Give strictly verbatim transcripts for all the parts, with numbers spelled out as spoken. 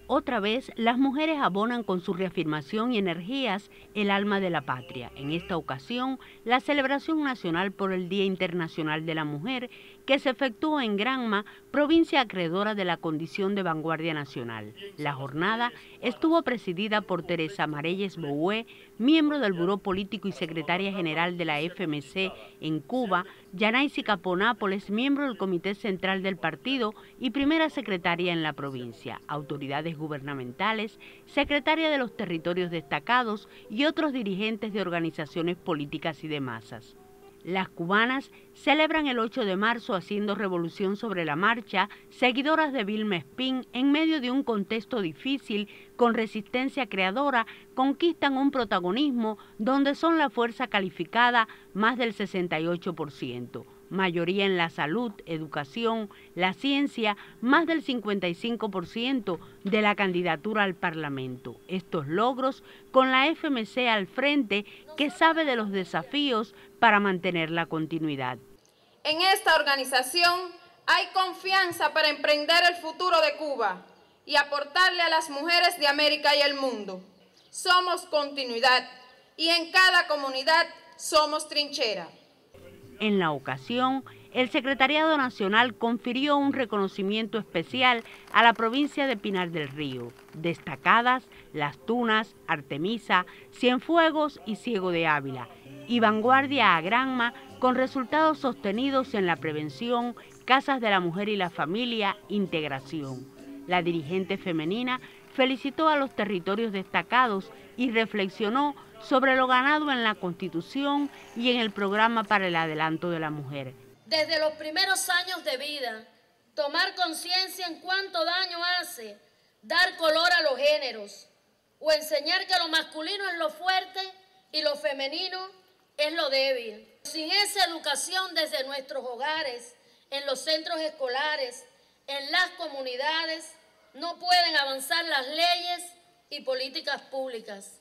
Otra vez, las mujeres abonan con su reafirmación y energías el alma de la patria. En esta ocasión, la celebración nacional por el Día Internacional de la Mujer, que se efectuó en Granma, provincia acreedora de la condición de vanguardia nacional. La jornada estuvo presidida por Teresa Marelles Boué, miembro del Buró Político y secretaria general de la F M C en Cuba, Yanaisi Capó Nápoles, miembro del Comité Central del Partido y primera secretaria en la provincia, autoridades gubernamentales, secretaria de los territorios destacados y otros dirigentes de organizaciones políticas y de masas. Las cubanas celebran el ocho de marzo haciendo revolución sobre la marcha, seguidoras de Vilma Espín, en medio de un contexto difícil, con resistencia creadora, conquistan un protagonismo donde son la fuerza calificada más del sesenta y ocho por ciento. Mayoría en la salud, educación, la ciencia, más del cincuenta y cinco por ciento de la candidatura al Parlamento. Estos logros con la F M C al frente, que sabe de los desafíos para mantener la continuidad. En esta organización hay confianza para emprender el futuro de Cuba y aportarle a las mujeres de América y el mundo. Somos continuidad y en cada comunidad somos trinchera. En la ocasión, el Secretariado Nacional confirió un reconocimiento especial a la provincia de Pinar del Río. Destacadas Las Tunas, Artemisa, Cienfuegos y Ciego de Ávila. Y vanguardia a Granma con resultados sostenidos en la prevención, casas de la mujer y la familia, integración. La dirigente femenina felicitó a los territorios destacados y reflexionó sobre lo ganado en la Constitución y en el programa para el adelanto de la mujer. Desde los primeros años de vida, tomar conciencia en cuánto daño hace dar color a los géneros o enseñar que lo masculino es lo fuerte y lo femenino es lo débil. Sin esa educación desde nuestros hogares, en los centros escolares, en las comunidades, no pueden avanzar las leyes y políticas públicas.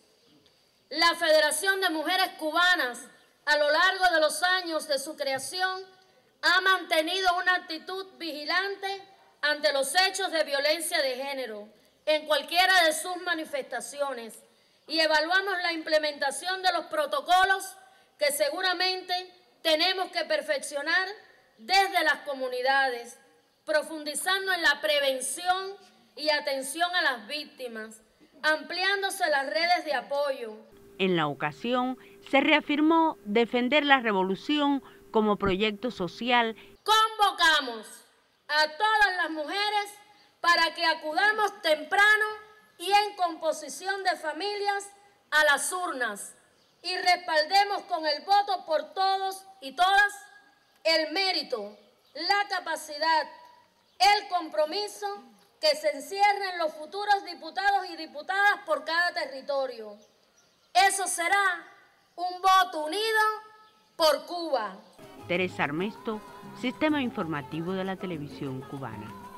La Federación de Mujeres Cubanas, a lo largo de los años de su creación, ha mantenido una actitud vigilante ante los hechos de violencia de género en cualquiera de sus manifestaciones y evaluamos la implementación de los protocolos que seguramente tenemos que perfeccionar desde las comunidades, profundizando en la prevención y atención a las víctimas, ampliándose las redes de apoyo. En la ocasión, se reafirmó defender la revolución como proyecto social. Convocamos a todas las mujeres para que acudamos temprano y en composición de familias a las urnas y respaldemos con el voto por todos y todas el mérito, la capacidad, el compromiso que se encierren los futuros diputados y diputadas por cada territorio. Eso será un voto unido por Cuba. Teresa Armesto, Sistema Informativo de la Televisión Cubana.